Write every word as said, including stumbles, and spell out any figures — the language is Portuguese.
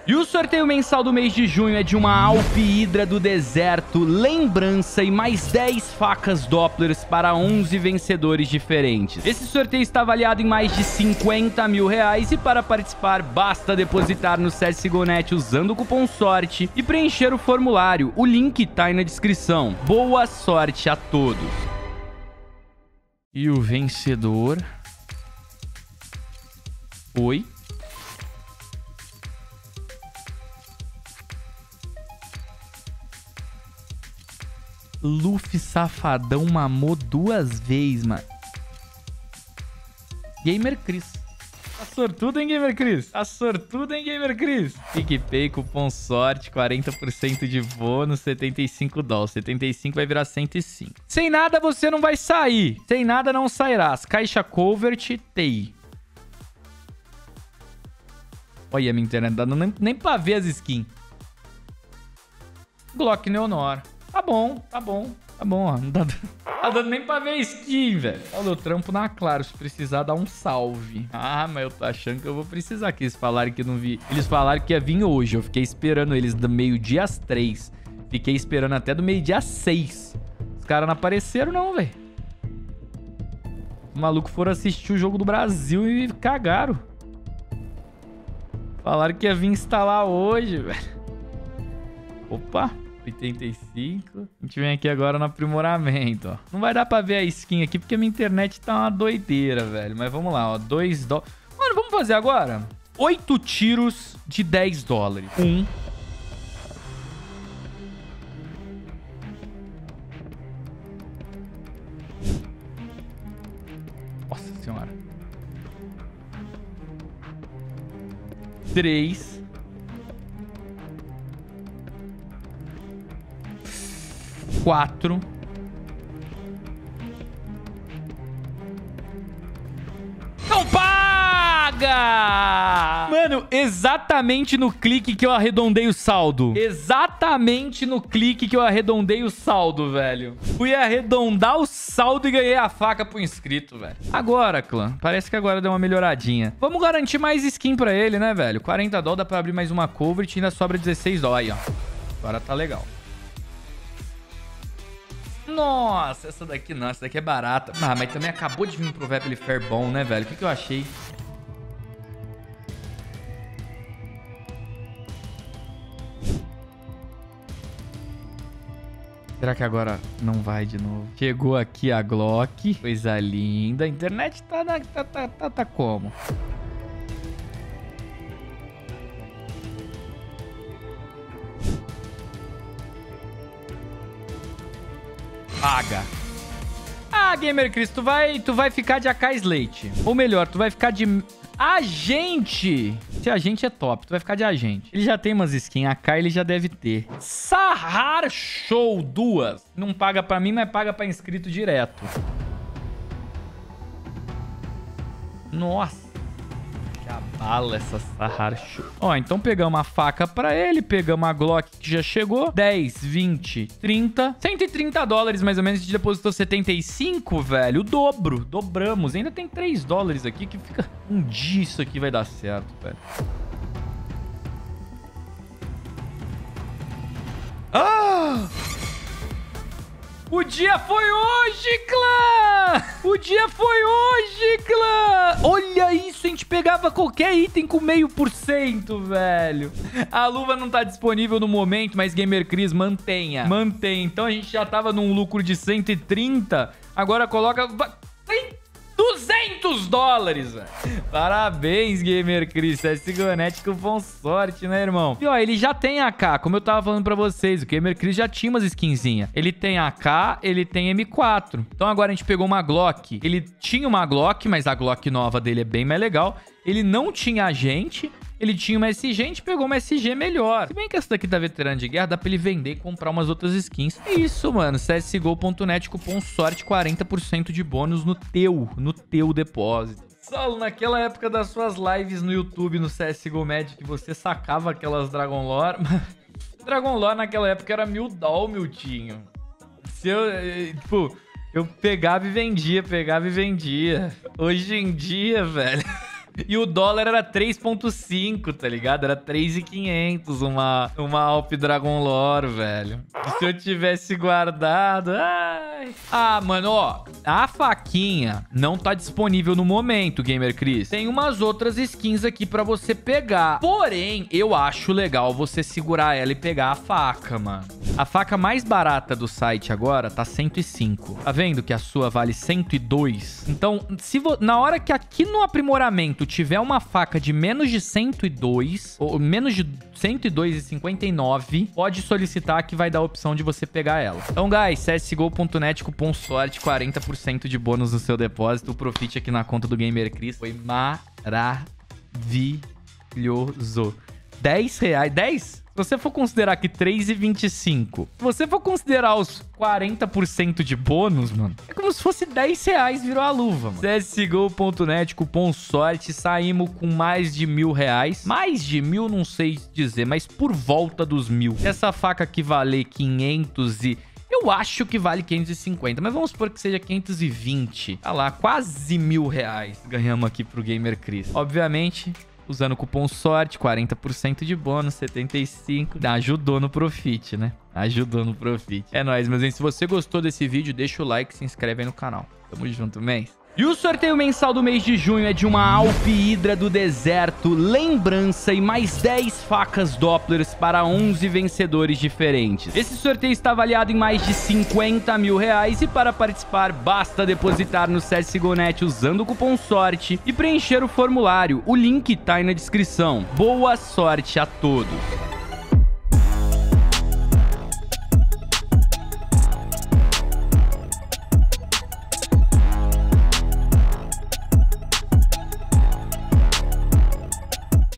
E o sorteio mensal do mês de junho é de uma Alp Hydra do deserto, lembrança e mais dez facas Dopplers para onze vencedores diferentes. Esse sorteio está avaliado em mais de cinquenta mil reais e para participar basta depositar no C S G O ponto net usando o cupom SORTE e preencher o formulário. O link tá aí na descrição. Boa sorte a todos! E o vencedor foi... Luffy Safadão mamou duas vezes, mano. Gamer Chris. Tá sortudo, hein, Gamer Chris? Tá sortudo, hein, Gamer Chris? PicPay, cupom SORTE, quarenta por cento de bônus, setenta e cinco dólares. setenta e cinco vai virar cento e cinco. Sem nada você não vai sair. Sem nada não sairás. Caixa Covert, T I. Olha, minha internet não dá nem, nem pra ver as skins. Glock Neonor. Tá bom, tá bom, tá bom, ó. Não tá, tá dando nem pra ver skin, velho. Olha, eu trampo na Claro, se precisar, dá um salve. Ah, mas eu tô achando que eu vou precisar, que eles falaram que não vi. Eles falaram que ia vir hoje, eu fiquei esperando eles do meio-dia às três. Fiquei esperando até do meio-dia às seis. Os caras não apareceram não, velho. Os malucos foram assistir o Jogo do Brasil e cagaram. Falaram que ia vir instalar hoje, velho. Opa. oitenta e cinco. A gente vem aqui agora no aprimoramento, ó. Não vai dar pra ver a skin aqui porque minha internet tá uma doideira, velho. Mas vamos lá, ó. dois dólares. Mano, vamos fazer agora? oito tiros de dez dólares. Um. Nossa senhora. Três. Quatro. Não paga! Mano, exatamente no clique que eu arredondei o saldo. Exatamente no clique que eu arredondei o saldo, velho. Fui arredondar o saldo e ganhei a faca pro inscrito, velho. Agora, clã. Parece que agora deu uma melhoradinha. Vamos garantir mais skin pra ele, né, velho? quarenta dólares, dá pra abrir mais uma Covert e ainda sobra dezesseis dólares, ó. Agora tá legal. Nossa, essa daqui não, essa daqui é barata. Ah, mas também acabou de vir um Provérbio Fair bom, né, velho? O que, que eu achei? Será que agora não vai de novo? Chegou aqui a Glock. Coisa linda. A internet tá, na, tá, tá, tá, tá como? Paga. Ah, Gamer Chris, tu vai, tu vai ficar de A K Slate. Ou melhor, tu vai ficar de agente. Se agente é top, tu vai ficar de agente. Ele já tem umas skins, A K ele já deve ter. Sahar Show, duas. Não paga pra mim, mas paga pra inscrito direto. Nossa. Bala essa Sahar Show. Ó, então pegamos a faca pra ele, pegamos a Glock que já chegou. dez, vinte, trinta. cento e trinta dólares mais ou menos. A gente depositou setenta e cinco, velho. O dobro. Dobramos. Ainda tem três dólares aqui que fica... Um dia isso aqui vai dar certo, velho. Ah! O dia foi hoje, clã! O dia foi hoje, clã! Olha isso, a gente pegava qualquer item com meio por cento, velho. A luva não tá disponível no momento, mas Gamer Chris, mantenha. Mantenha. Então a gente já tava num lucro de cento e trinta. Agora coloca... Tem duzentos dólares, velho. Parabéns, Gamer Chris. C S G O ponto net com bom sorte, né, irmão? E ó, ele já tem A K, como eu tava falando pra vocês. O Gamer Chris já tinha umas skinzinhas. Ele tem A K, ele tem M quatro. Então agora a gente pegou uma Glock. Ele tinha uma Glock, mas a Glock nova dele é bem mais legal. Ele não tinha agente. Ele tinha uma S G, a gente pegou uma S G melhor. Se bem que essa daqui tá veterano de guerra, dá pra ele vender e comprar umas outras skins. É isso, mano. C S G O ponto net, cupom SORTE, quarenta por cento de bônus no teu, no teu depósito. Saulo, naquela época das suas lives no YouTube, no C S G O Magic, você sacava aquelas Dragon Lore. Dragon Lore naquela época era mil doll, meu tinho. Se eu, tipo, eu pegava e vendia, pegava e vendia. Hoje em dia, velho... E o dólar era três ponto cinco, tá ligado? Era três mil e quinhentos uma, uma Alp Dragon Lore, velho. Se eu tivesse guardado... Ai. Ah, mano, ó. A faquinha não tá disponível no momento, Gamer Chris. Tem umas outras skins aqui pra você pegar. Porém, eu acho legal você segurar ela e pegar a faca, mano. A faca mais barata do site agora tá cento e cinco. Tá vendo que a sua vale cento e dois? Então, se vo... na hora que aqui no aprimoramento tiver uma faca de menos de cento e dois, ou menos de cento e dois e cinquenta e nove, pode solicitar que vai dar a opção de você pegar ela. Então, guys, C S G O ponto net, cupom sorte, quarenta por cento de bônus no seu depósito. O profit aqui na conta do Gamer Chris foi maravilhoso. dez reais. dez? Se você for considerar que três reais e vinte e cinco, se você for considerar os quarenta por cento de bônus, mano, é como se fosse dez reais virou a luva, mano. C S G O ponto net, cupom sorte, saímos com mais de mil reais. Mais de mil, não sei dizer, mas por volta dos mil. Essa faca aqui vale quinhentos e... Eu acho que vale quinhentos e cinquenta, mas vamos supor que seja quinhentos e vinte. Tá lá, quase mil reais ganhamos aqui pro Gamer Chris. Obviamente... usando o cupom sorte, quarenta por cento de bônus, setenta e cinco. Ajudou no profit, né? Ajudou no profit. É nóis, meus gente. Se você gostou desse vídeo, deixa o like e se inscreve aí no canal. Tamo junto, mês. E o sorteio mensal do mês de junho é de uma Alp Hydra do deserto, lembrança e mais dez facas Dopplers para onze vencedores diferentes. Esse sorteio está avaliado em mais de cinquenta mil reais e para participar basta depositar no C S G O ponto net usando o cupom sorte e preencher o formulário. O link tá aí na descrição. Boa sorte a todos!